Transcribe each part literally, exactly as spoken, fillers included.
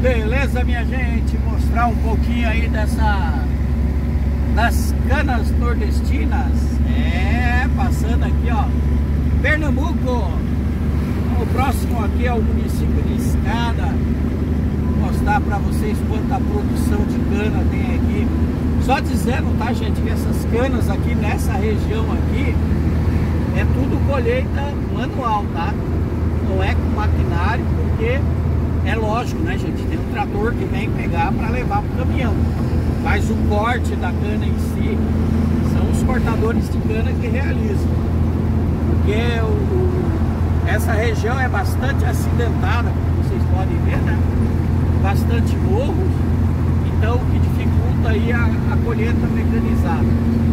Beleza, minha gente? Mostrar um pouquinho aí dessa das canas nordestinas. É, passando aqui, ó, Pernambuco. O próximo aqui é o município de Escada. Vou mostrar para vocês quanta produção de cana tem aqui. Só dizendo, tá, gente, que essas canas aqui nessa região aqui é tudo colheita manual, tá? Não é com maquinário, porque é lógico, né, gente? Tem um trator que vem pegar para levar para o caminhão. Mas o corte da cana em si são os cortadores de cana que realizam. Porque o, o, essa região é bastante acidentada, como vocês podem ver, né? Bastante morros, então o que dificulta aí a, a colheita mecanizada.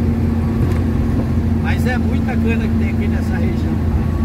Mas é muita cana que tem aqui nessa região.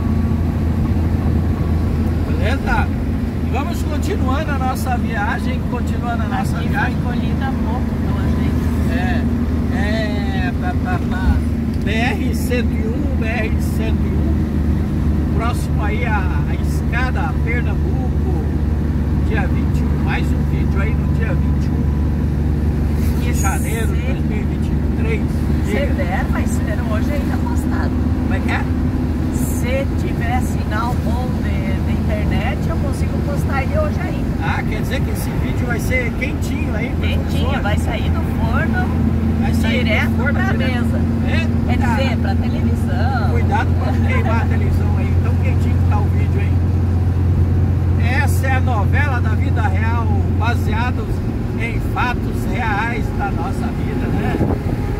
Beleza? Vamos continuando a nossa viagem, continuando a nossa aqui viagem. Foi colhida há pouco pela gente. É, é, pá, pá, pá. B R cento e um, B R cento e um, próximo aí a, a Escada, Pernambuco, dia vinte e um, mais um vídeo aí no dia vinte e um de janeiro de dois mil e vinte e três. Se der, vai ser hoje ainda postado. Como é que é? Se tiver sinal bom de, de internet, eu consigo postar ele hoje ainda. Ah, quer dizer que esse vídeo vai ser quentinho aí? Quentinho, vai sair do forno, vai sair direto do forno, pra direto. mesa. É? Quer dizer, pra televisão. Cuidado pra não queimar a televisão aí, tão quentinho que tá o vídeo aí. Essa é a novela da vida real, baseados em fatos reais da nossa vida, né?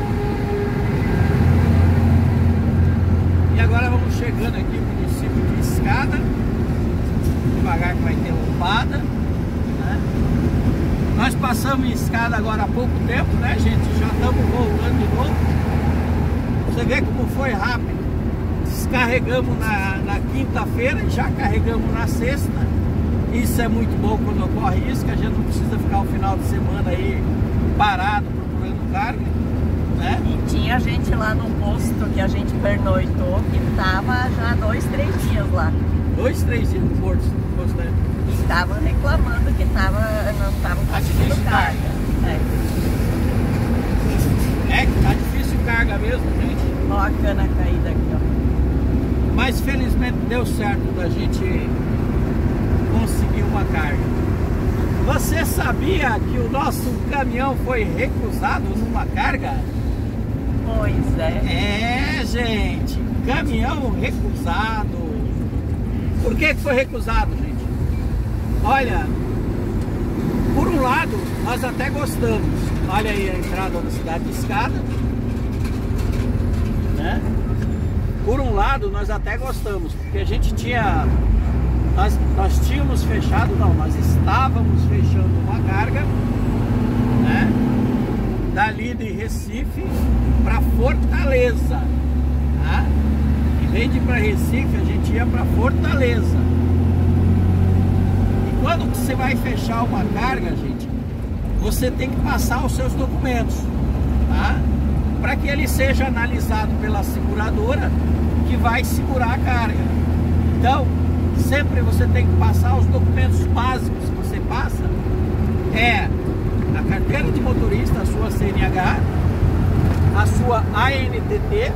E agora vamos chegando aqui no município de Escada. Devagar que vai ter lombada, né? Nós passamos em Escada agora há pouco tempo, né, gente? Já estamos voltando de novo. Você vê como foi rápido. Descarregamos na, na quinta-feira e já carregamos na sexta. Isso é muito bom quando ocorre isso, que a gente não precisa ficar o final de semana aí parado procurando carga, né? E tinha gente lá no posto que a gente pernoitou, que tava já dois, três dias lá. Dois, três dias no posto, no posto, né? E estavam reclamando que tava, não estavam conseguindo difícil carga. É. É que tá difícil carga mesmo, gente. Ó a cana caída aqui, ó. Mas felizmente deu certo da gente conseguir uma carga. Você sabia que o nosso caminhão foi recusado numa carga? Pois é. É, gente, caminhão recusado. Por que que foi recusado, gente? Olha, por um lado, nós até gostamos. Olha aí a entrada da cidade de Escada, né? Por um lado, nós até gostamos, porque a gente tinha... Nós, nós tínhamos fechado, não, nós estávamos fechando uma carga, né? Dali de Recife para Fortaleza, tá? Em vez de ir para Recife, a gente ia para Fortaleza. E quando você vai fechar uma carga, gente, você tem que passar os seus documentos, tá? Para que ele seja analisado pela seguradora que vai segurar a carga. Então, sempre você tem que passar os documentos básicos que você passa. É a carteira de motorista, a sua C N H, a sua A N T T,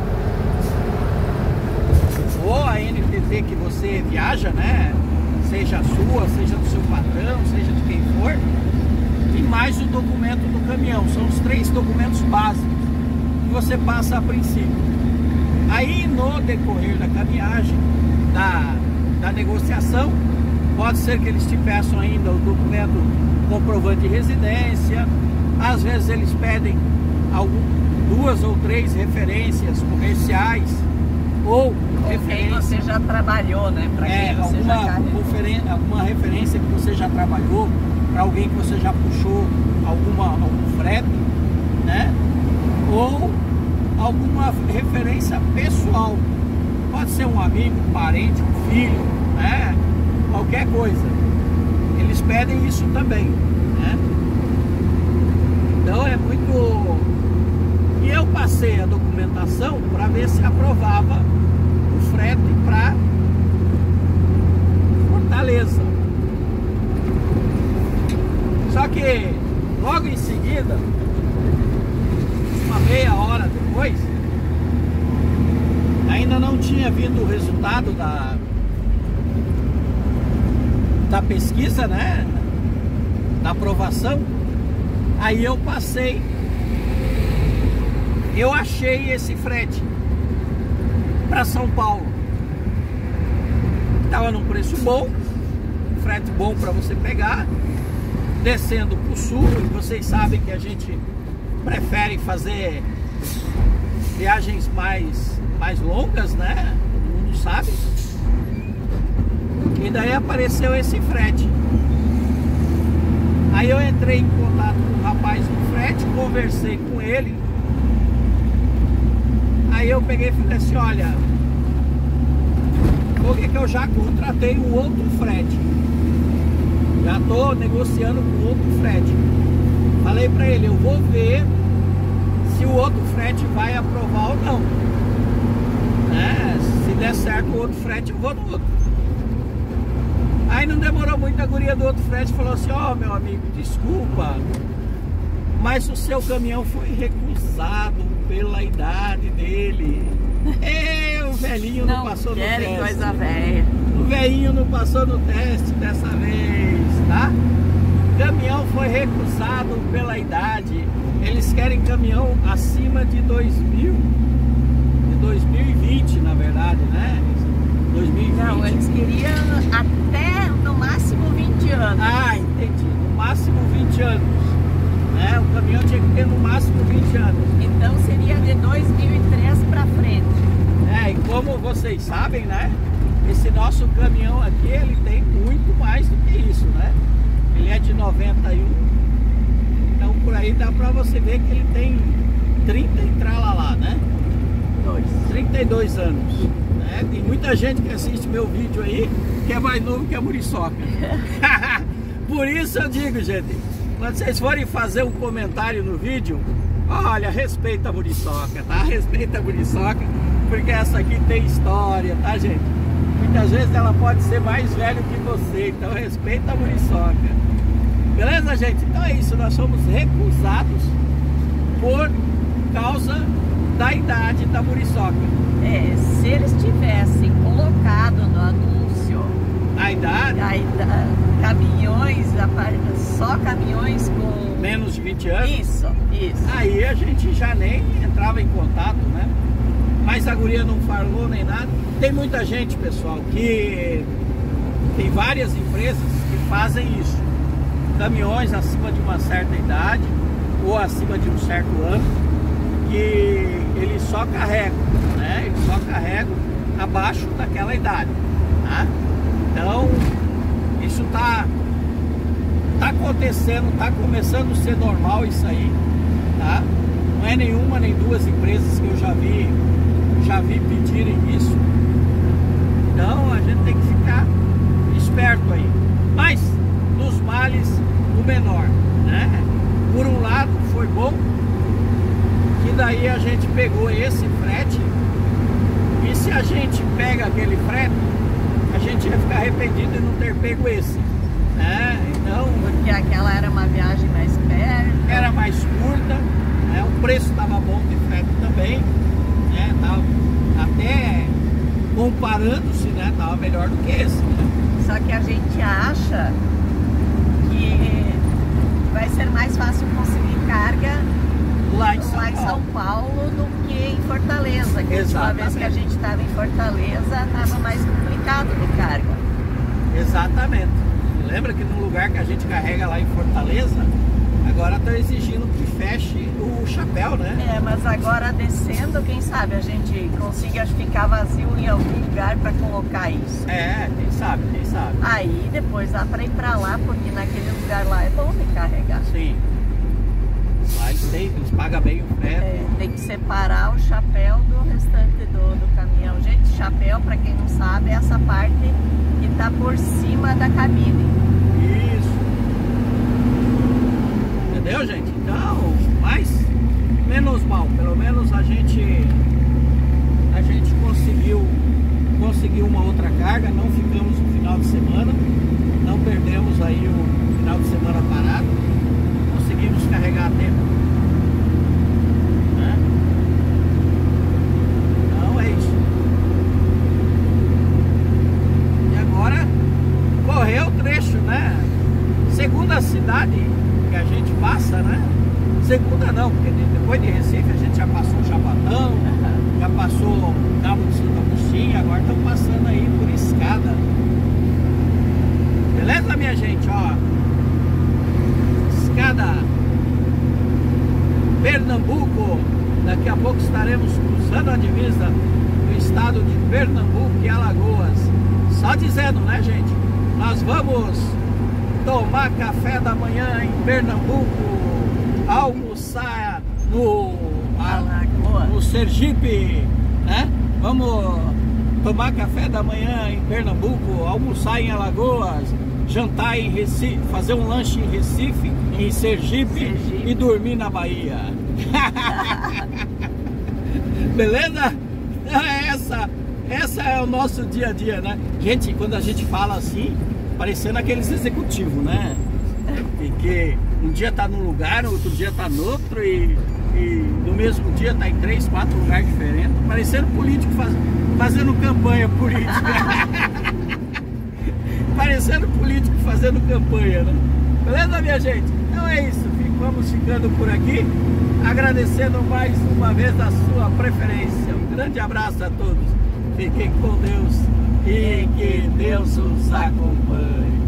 ou a N T T que você viaja, né? Seja a sua, seja do seu patrão, seja de quem for, e mais o documento do caminhão. São os três documentos básicos que você passa a princípio. Aí no decorrer da caminhagem, da, da negociação, pode ser que eles te peçam ainda o documento comprovante de residência. Às vezes eles pedem algum, duas ou três referências comerciais, ou Com quem referência, você já trabalhou, né? Para quem é, você alguma, já conferen- alguma referência que você já trabalhou, para alguém que você já puxou alguma, algum frete, né? Ou alguma referência pessoal. Pode ser um amigo, um parente, um filho, né? Qualquer coisa. Eles pedem isso também, né? Então é muito... E eu passei a documentação para ver se aprovava o frete para Fortaleza. que logo em seguida, uma meia hora depois, ainda não tinha vindo o resultado da, da pesquisa, né? Da aprovação. Aí eu passei, eu achei esse frete para São Paulo. Tava num preço bom, frete bom para você pegar, descendo para o sul. E vocês sabem que a gente prefere fazer viagens mais, mais longas, né? Todo mundo sabe. E daí apareceu esse frete. Aí eu entrei em contato com o rapaz do frete, conversei com ele. Aí eu peguei e falei assim, olha, porque que eu já contratei um outro frete. Já estou negociando com outro frete. Falei para ele, eu vou ver se o outro frete vai aprovar ou não. É, se der certo o outro frete, eu vou no outro. Aí não demorou muito, a guria do outro frete falou assim, ó, oh, meu amigo, desculpa, mas o seu caminhão foi recusado pela idade dele. E o velhinho não, não passou no teste. Coisa velha. O velhinho não passou no teste dessa vez, tá? O caminhão foi recusado pela idade. Eles querem caminhão acima de dois mil, de dois mil e vinte, na verdade, né? dois mil e vinte. Não, eles queriam até no máximo vinte anos. Ah, entendi. No máximo vinte anos. Né? O caminhão tinha que ter no máximo vinte anos. Então seria de dois mil e três para frente. É, e como vocês sabem, né? Esse nosso caminhão aqui, ele tem muito mais do que isso, né? Ele é de noventa e um. Então por aí dá pra você ver que ele tem trinta e tralalá, né? Dois. trinta e dois anos. Né? Tem muita gente que assiste meu vídeo aí que é mais novo que a Muriçoca. Por isso eu digo, gente, quando vocês forem fazer um comentário no vídeo, olha, respeita a Muriçoca, tá? Respeita a Muriçoca, porque essa aqui tem história, tá, gente? Muitas vezes ela pode ser mais velha que você, então respeita a Muriçoca. Beleza, gente? Então é isso, nós somos recusados por causa da idade da Muriçoca. É, se eles tivessem colocado no anúncio A idade? a idade, caminhões, só caminhões com menos de vinte anos? Isso, isso. Aí a gente já nem entrava em contato, né? Mas a guria não falou nem nada. Tem muita gente, pessoal, que tem várias empresas que fazem isso. Caminhões acima de uma certa idade ou acima de um certo ano, que eles só carregam, né? Eles só carregam abaixo daquela idade, tá? Então, isso tá, tá acontecendo, tá começando a ser normal isso aí, tá? Não é nenhuma nem duas empresas que eu já vi, já vi pedirem isso. Então, a gente tem que ficar esperto aí. Mas, dos males, o menor, né? Por um lado, foi bom, que daí a gente pegou esse frete, e se a gente pega aquele frete, a gente ia ficar arrependido de não ter pego esse, né? Então, porque aquela era uma viagem mais perto, era mais curta, né? O preço estava bom de frete também, né? Tava até comparando-se, né? Tava melhor do que esse, né? Só que a gente acha que vai ser mais fácil conseguir carga lá em São, lá em São Paulo. Paulo do que em Fortaleza. Que a última vez que a gente estava em Fortaleza estava mais complicado de carga. Exatamente. Lembra que no lugar que a gente carrega lá em Fortaleza, agora estão exigindo que feche o chapéu, né? É, mas agora descendo, quem sabe a gente consiga ficar vazio em algum lugar para colocar isso. É, quem sabe, quem sabe. Aí depois dá para ir para lá, porque naquele lugar lá é bom de carregar. Sim. Lá eles, têm, eles pagam bem o frete. É, tem que separar o chapéu do restante do, do caminhão. Gente, chapéu, para quem não sabe, é essa parte que está por cima da cabine. Isso. Entendeu, gente? Então, mas menos mal. Pelo menos a gente a gente conseguiu conseguiu uma outra carga. Não ficamos no final de semana. Não perdemos aí o final de semana parado. segunda cidade que a gente passa, né? Segunda não, porque depois de Recife a gente já passou Chapadão, já passou Cabo de Santa Agostinho, agora estamos passando aí por Escada. Beleza, minha gente? Ó, Escada, Pernambuco. Daqui a pouco estaremos cruzando a divisa do estado de Pernambuco e Alagoas. Só dizendo, né, gente? Nós vamos tomar café da manhã em Pernambuco, almoçar no, a, no Sergipe, né? Vamos tomar café da manhã em Pernambuco, almoçar em Alagoas, jantar em Recife, fazer um lanche em Recife, em Sergipe, Sergipe. E dormir na Bahia. Beleza? Essa, essa é o nosso dia a dia, né? Gente, quando a gente fala assim, parecendo aqueles executivos, né? Que um dia tá num lugar, outro dia tá no outro e, e no mesmo dia tá em três, quatro lugares diferentes, parecendo político faz, fazendo campanha política. Parecendo político fazendo campanha, né? Beleza, minha gente? Então é isso, vamos ficando por aqui, agradecendo mais uma vez a sua preferência. Um grande abraço a todos, fiquem com Deus e que Deus os acompanhe.